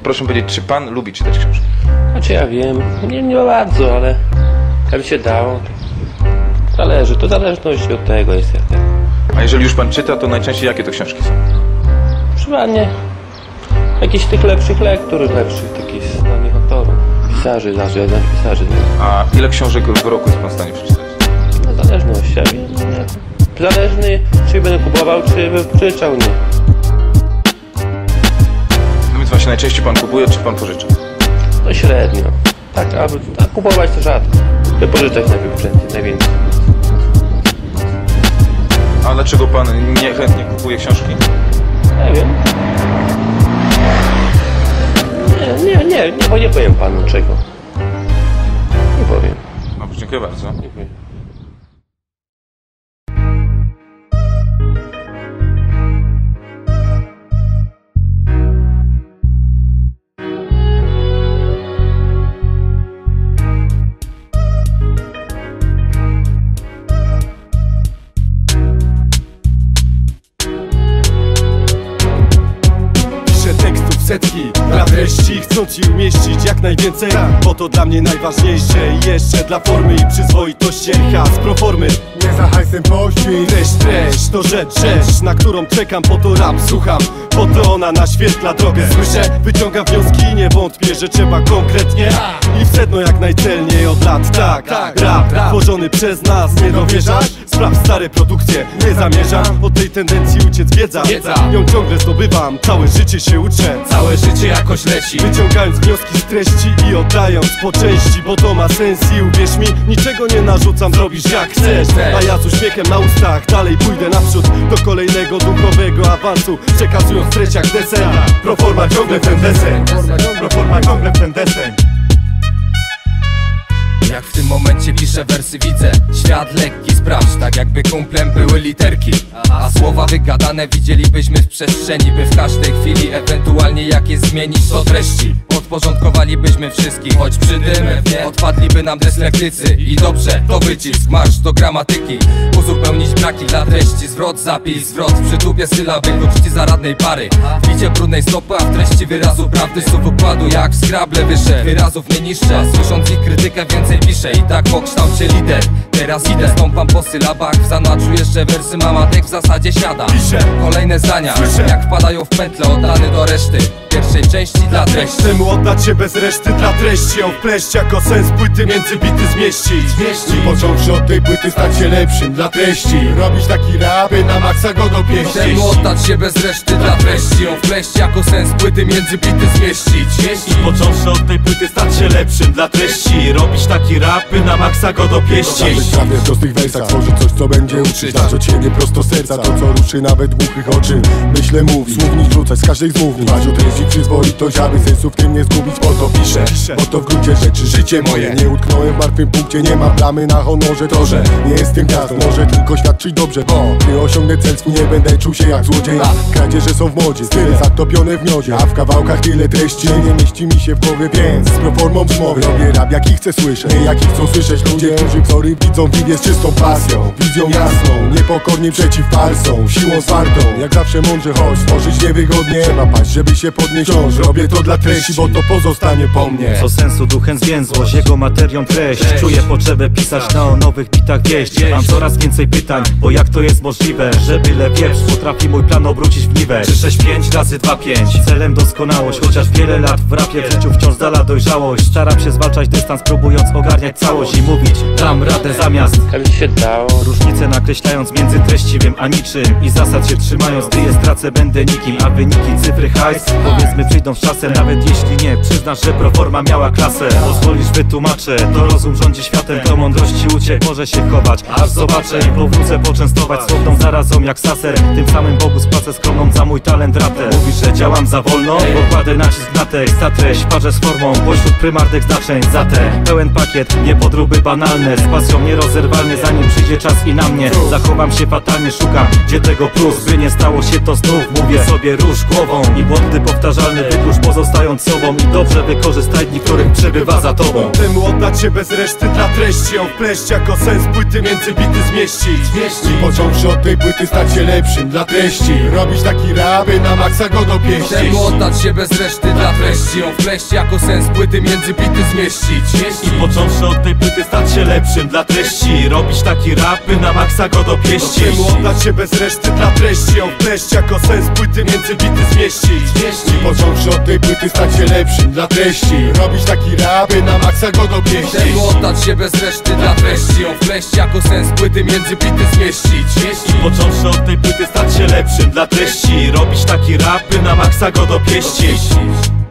proszę powiedzieć, czy pan lubi czytać książki? Znaczy ja wiem, nie bardzo, ale jakby się dało. Zależy, to zależność od tego jest jak tak. A jeżeli już pan czyta, to najczęściej jakie to książki są? Przypadnie jakichś tych lepszych lektur, lepszych takich znanych autorów, pisarzy, znanych pisarzy. Nie? A ile książek w roku jest pan w stanie przeczytać? No zależność, ja wiem. Nie. Zależny, czy będę kupował, czy pożyczał, nie. No więc właśnie najczęściej pan kupuje, czy pan pożycza? No średnio. Tak, a kupować to rzadko. Pożyczać najwięcej. A dlaczego pan niechętnie kupuje książki? Nie wiem. Nie powiem panu czego. Nie powiem. No, dziękuję bardzo. Dziękuję. Setki dla treści, chcą ci umieścić jak najwięcej, bo to dla mnie najważniejsze. I jeszcze dla formy i przyzwoitości has pro formy, nie za hajsem pościg. Treść to rzecz, na którą czekam, po to rap słucham, bo to ona naświetla drogę. Słyszę, wyciągam wnioski, nie wątpię, że trzeba konkretnie i w sedno jak najcelniej od lat. Tak, rap tworzony przez nas, nie dowierzasz? Sprawdź stare produkcje, nie zamierzam od tej tendencji uciec. Wiedza, ją ciągle zdobywam, całe życie się uczę. Całe życie jakoś leci, wyciągając wnioski z treści i oddając po części, bo to ma sens i uwierz mi, niczego nie narzucam, zrobisz jak chcesz. A ja z uśmiechem na ustach dalej pójdę naprzód do kolejnego duchowego awansu, przekazując treść jak desen. Proforma ciągle w ten deseń, proforma ciągle w ten deseń. Jak w tym momencie piszę wersy, widzę świat lekki, sprawdź, tak jakby kumplem były literki. A słowa wygadane widzielibyśmy w przestrzeni, by w każdej chwili ewentualnie jakieś zmienić to treści. Podporządkowalibyśmy wszystkich, choć przy tym odpadliby nam dyslektycy. I dobrze, to wycisk, marsz do gramatyki, uzupełnić braki dla treści. Zwrot, zapis, zwrot, w przytupie sylaby lub czci zaradnej pary. W bicie brudnej stopy, a w treści wyrazu prawdy słów układu jak w Scrabble wyżej. Wyrazów nie niszczę, słysząc ich krytykę więcej piszę. I tak po kształcie lider, teraz idę, stąpam po sylabach. W zanadrzu jeszcze wersy mam, a tekst w zasadzie siada. Piszę kolejne zdania, słyszę, jak wpadają w pętlę, oddany do reszty pierwszej części dla treści. Chcę mu oddać się bez reszty dla treści, ją wpleść jako sens płyty, między bity zmieścić. Począwszy od tej płyty stać się lepszym dla treści, robić taki rap, by na maksa go dopieścić. Chcę mu oddać się bez reszty dla treści, ją wpleść jako sens płyty, między bity zmieścić. Począwszy od tej płyty stać się lepszym dla treści, robić taki rap, by na maksa go dopieścić. Prawie w prostych wersach tworzyć coś, co będzie uczyć, dać od siebie prosto serca, to co ruszy nawet głuchych oczy. Myślę, mówi, słownik rzucać z każdej z mówni, dbać o treści przyzwoitość, aby sensu w tym nie zgubić. Po to piszę, bo to w gruncie rzeczy życie moje. Nie utknąłem w martwym punkcie, nie ma plamy na honorze. To, że nie jestem gwiazdą, może tylko świadczyć dobrze, bo gdy osiągnę cel swój, nie będę czuł się jak złodziej. Kradzieże są w modzie, style zatopione w miodzie, a w kawałkach tyle treści, nie mieści mi się w głowie, więc z proformą wzmowy robię rap jaki chcę słyszeć, nie jaki chcą słyszeć ludzie, którzy wzory widzą w nim z czystą pasją, wizją jasną, niepokornie przeciw farsom, siłą zwartą, jak zawsze mądrze, choć stworzyć niewygodnie, trzeba paść, żeby się podnieść. Wciąż robię to dla treści, bo to pozostanie po mnie. Co sensu duchem zwięzłość, jego materią treść. Czuję potrzebę pisać na nowych bitach wieść. Mam coraz więcej pytań, bo jak to jest możliwe, że byle wieprz potrafi mój plan obrócić w niwę. 365 razy 25, celem doskonałość. Chociaż wiele lat w rapie, w życiu wciąż dala dojrzałość. Staram się zwalczać dystans, próbując ogarniać całość i mówić dam radę zamiast Jakby się dało. różnice nakreślając między treściwym a niczym i zasad się trzymając, gdy je stracę będę nikim. A wyniki, cyfry, hajs powiedzmy przyjdą z czasem, nawet jeśli nie przyznasz, że proforma miała klasę. Pozwolisz, wytłumaczę, to rozum rządzi światem, do mądrości uciek może się chować, aż zobaczę i powrócę poczęstować słowną zarazą jak saser. Tym samym Bogu spłacę skromną za mój talent ratę. Mówisz, że działam za wolno, bo kładę nacisk na tekst, za treść, parzę z formą pośród prymarnych znaczeń. Za te pełen pakiet, nie podróby banalne, z pasją nierozerwalnie, zanim przyjdzie czas i na mnie zachowam się fatalnie, szukam gdzie tego plus, by nie stało się to znów. Mówię sobie rusz głową i błędy powtarzalny wyklucz, pozostając sobą i dobrze wykorzystaj dni, w których przebywa za tobą. Chcę mu oddać się bez reszty dla treści, ją wpleść jako sens płyty, między bity zmieścić. Począwszy od tej płyty stać się lepszym dla treści, robić taki rap, rapy na maksa go dopieścić. Temu oddać się bez reszty dla treści, ją wpleść jako sens płyty między bity zmieścić. I począwszy od tej płyty stać się lepszym dla treści, robić taki rapy na maksa go dopieścić. Chcemy oddać się bez reszty dla treści, ją wpleść jako sens płyty między bity zmieścić. I począwszy od tej płyty stać się lepszym dla treści, robić taki rapy na maksa go dopieścić. Temu oddać się bez reszty dla treści, ją wpleść jako sens płyty między bity zmieścić. I począwszy od tej płyty stać się lepszym dla treści, robić taki rapy na maksa go dopieścić.